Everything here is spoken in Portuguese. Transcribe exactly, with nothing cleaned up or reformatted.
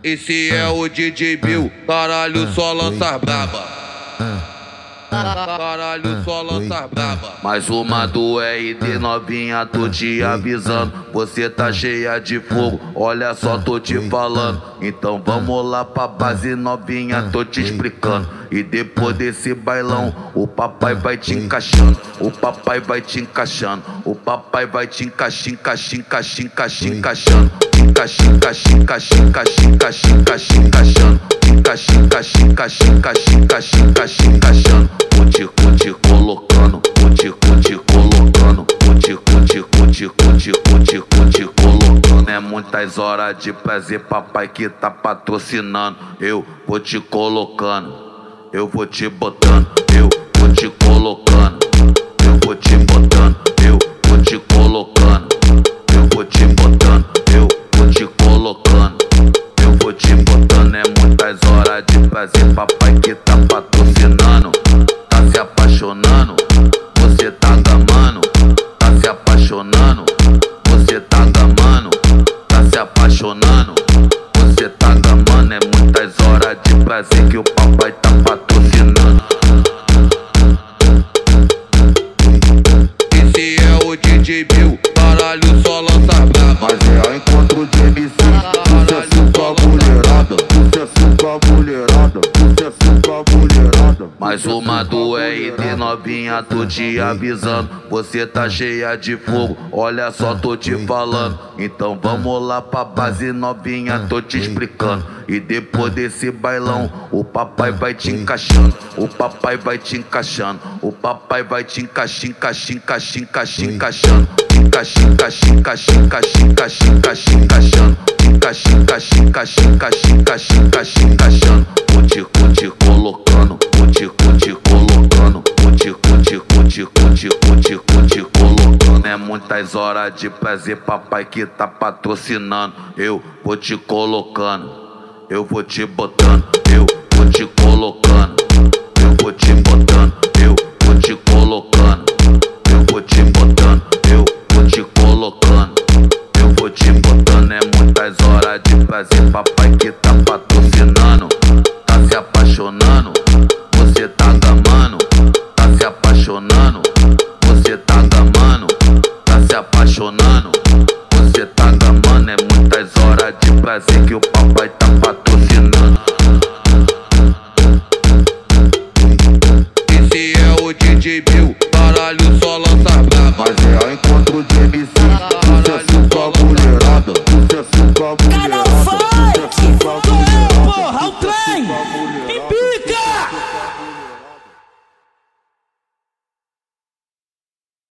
Esse é o D J Bill, caralho, só lança braba. Caralho, só lança braba. Mais uma do R D novinha, tô te avisando. Você tá cheia de fogo, olha só, tô te falando. Então vamos lá pra base novinha, tô te explicando. E depois desse bailão, o papai vai te encaixando. O papai vai te encaixando. O papai vai te encaixando, encaixando, encaixando, encaixando. Encaixando, encaixando, encaixando, encaixando, encaixando, encaixando. Encaixando, encaixando, encaixando, encaixando, encaixando, encaixando. Vou te, vou te colocando, vou te, vou te colocando. Vou te, vou te, vou te, vou te, vou te, vou te colocando. É muitas horas de prazer, papai que tá patrocinando. Eu vou te colocando, eu vou te botando, eu vou te colocando, eu vou te botando, eu vou te colocando, eu vou te botando, eu vou te colocando, eu vou te botando. É muitas horas de prazer, papai que tá patrocinando. Tá se apaixonando, você tá gamando. Tá se apaixonando, você tá gamando. Tá se apaixonando, você tá gamando. É muitas horas de prazer que o papai tá patrocinando. Esse é o D J Bill, caralho, só lança braba. Mas é o encontro de M C, sucesso com a mulherada. Sucesso com a mulherada, sucesso com a mulherada. Mais uma do R D novinha, tô te avisando. Você tá cheia de fogo, olha só, tô te falando. Então vamos lá pra base novinha, tô te explicando. E depois desse bailão, o papai vai te encaixando. O papai vai te encaixando. O papai vai te encaixando, encaixando, encaixando, encaixando. Encaixando, encaixando, encaixando, encaixando, encaixando, encaixando. Encaixando, encaixando, encaixando, encaixando, encaixando, encaixando. Vou te, vou te colocando, vou te, vou te colocando. Vou te, vou te, vou te, vou te, vou te, vou te colocando. É muitas horas de prazer, papai que tá patrocinando. Eu vou te colocando, eu vou te botando, eu vou te colocando, eu vou te botando, eu vou te colocando, eu vou te botando, eu vou te colocando, eu vou te botando. É muitas horas de prazer, papai que tá patrocinando. Tá se apaixonando, você tá gamando. Tá se apaixonando, você tá gamando. Tá se apaixonando, você tá gamando. É muitas horas de prazer que o papai tá patrocinando. Esse é o D J Bill,